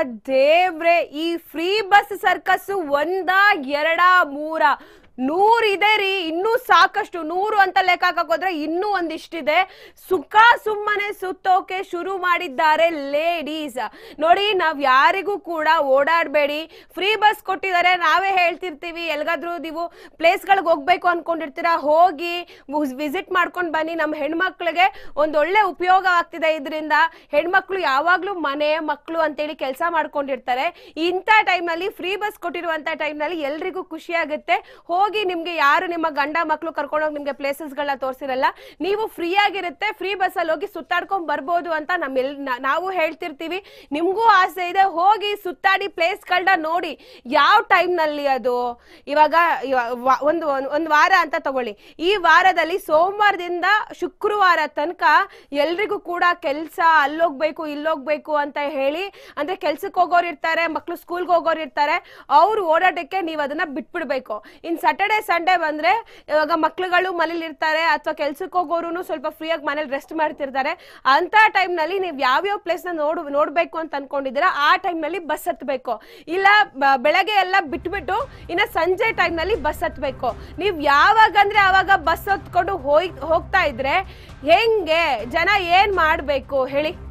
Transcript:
ದೇವ್ರೆ, ಈ free bus circus ಒಂದ ಎರಡ ಮೂರ 100 ಇದೆ ರೀ. ಇನ್ನೂ ಸಾಕಷ್ಟು 100 ಅಂತ ಲೆಕ್ಕ ಹಾಕೋದ್ರೆ ಇನ್ನೂ ಒಂದಿಷ್ಟಿದೆ. ಸುಖ ಸುಮ್ಮನೆ ಸುತ್ತೋಕೆ ಶುರು ಮಾಡಿದ್ದಾರೆ ಲೇಡೀಸ್. ನೋಡಿ, ನಾವ್ ಯಾರಿಗೂ ಕೂಡ ಓಡಾಡಬೇಡಿ, ಫ್ರೀ ಬಸ್ ಕೊಟ್ಟಿದ್ದಾರೆ. ನಾವೇ ಹೇಳ್ತಿರ್ತೀವಿ, ಎಲ್ಗಾದ್ರೂ ನೀವು ಪ್ಲೇಸ್ಗಳಿಗೆ ಹೋಗ್ಬೇಕು ಅನ್ಕೊಂಡಿರ್ತೀರಾ, ಹೋಗಿ ವಿಸಿಟ್ ಮಾಡ್ಕೊಂಡು ಬನ್ನಿ. ನಮ್ಮ ಹೆಣ್ಮಕ್ಳಿಗೆ ಒಂದೊಳ್ಳೆ ಉಪಯೋಗ ಆಗ್ತಿದೆ ಇದರಿಂದ. ಹೆಣ್ಮಕ್ಳು ಯಾವಾಗ್ಲೂ ಮನೆ ಮಕ್ಕಳು ಅಂತೇಳಿ ಕೆಲಸ ಮಾಡ್ಕೊಂಡಿರ್ತಾರೆ. ಇಂಥ ಟೈಮ್ನಲ್ಲಿ ಫ್ರೀ ಬಸ್ ಕೊಟ್ಟಿರುವಂತ ಟೈಮ್ನಲ್ಲಿ ಎಲ್ರಿಗೂ ಖುಷಿ ಆಗುತ್ತೆ. ಹೋಗಿ ನಿಮ್ಗೆ ಯಾರು ನಿಮ್ಮ ಗಂಡ ಮಕ್ಕಳು ಕರ್ಕೊಂಡೋಗಿ ನಿಮ್ಗೆ ಪ್ಲೇಸಸ್ಗಳನ್ನ ತೋರಿಸಿರಲ್ಲ, ನೀವು ಫ್ರೀ ಆಗಿರುತ್ತೆ, ಫ್ರೀ ಬಸ್ ಅಲ್ಲಿ ಹೋಗಿ ಸುತ್ತಾಡ್ಕೊಂಡ್ ಬರ್ಬೋದು ಅಂತ ನಾವು ಹೇಳ್ತಿರ್ತೀವಿ. ನಿಮ್ಗೂ ಆಸೆ ಇದೆ, ಹೋಗಿ ಸುತ್ತಾಡಿ ಪ್ಲೇಸ್ಗಳನ್ನ ನೋಡಿ. ಯಾವ ಟೈಮ್ ನಲ್ಲಿ ಅದು ಇವಾಗ ಒಂದು ವಾರ ಅಂತ ತಗೊಳ್ಳಿ. ಈ ವಾರದಲ್ಲಿ ಸೋಮವಾರದಿಂದ ಶುಕ್ರವಾರ ತನಕ ಎಲ್ರಿಗೂ ಕೂಡ ಕೆಲಸ, ಅಲ್ಲೋಗ್ಬೇಕು ಇಲ್ಲೋಗ್ಬೇಕು ಅಂತ ಹೇಳಿ, ಅಂದ್ರೆ ಕೆಲ್ಸಕ್ಕೆ ಹೋಗೋರು ಇರ್ತಾರೆ, ಮಕ್ಳು ಸ್ಕೂಲ್ಗೆ ಹೋಗೋರು ಇರ್ತಾರೆ, ಅವ್ರು ಓಡಾಟಕ್ಕೆ ನೀವು ಅದನ್ನ ಬಿಟ್ಬಿಡ್ಬೇಕು. ಇನ್ ಸ್ಯಾಟರ್ಡೆ ಸಂಡೇ ಬಂದ್ರೆ ಇವಾಗ ಮಕ್ಳುಗಳು ಮನೇಲಿ ಇರ್ತಾರೆ ಅಥವಾ ಕೆಲ್ಸಕ್ಕೆ ಹೋಗೋರು ಸ್ವಲ್ಪ ಫ್ರೀ ಆಗಿ ಮನೇಲಿ ರೆಸ್ಟ್ ಮಾಡ್ತಿರ್ತಾರೆ. ಅಂತ ಟೈಮ್ ನಲ್ಲಿ ನೀವು ಯಾವ್ಯಾವ ಪ್ಲೇಸ್ ನ ನೋಡ್ಬೇಕು ಅಂತ ಅನ್ಕೊಂಡಿದ್ದೀರಾ ಆ ಟೈಮ್ ನಲ್ಲಿ ಬಸ್ ಹತ್ಬೇಕು. ಇಲ್ಲ ಬೆಳಗ್ಗೆ ಎಲ್ಲ ಬಿಟ್ಬಿಟ್ಟು ಇನ್ನ ಸಂಜೆ ಟೈಮ್ ನಲ್ಲಿ ಬಸ್ ಹತ್ಬೇಕು. ನೀವ್ ಯಾವಾಗ ಅಂದ್ರೆ ಅವಾಗ ಬಸ್ ಹತ್ಕೊಂಡು ಹೋಗ್ತಾ ಇದ್ರೆ ಹೆಂಗೆ ಜನ ಏನ್ ಮಾಡ್ಬೇಕು ಹೇಳಿ?